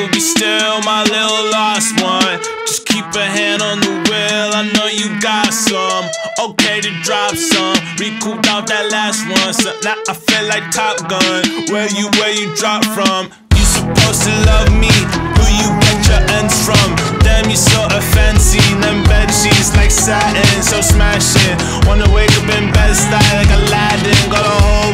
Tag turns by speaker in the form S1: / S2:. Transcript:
S1: will be still, my little lost one. Just keep a hand on the wheel, I know you got some. Okay to drop some, recouped off that last one. So now I feel like Top Gun, where you drop from. You supposed to love me, who you get your ends from. Damn, you so fancy, them bed sheets like satin, so smashing. Wanna wake up in bed style like Aladdin, got a whole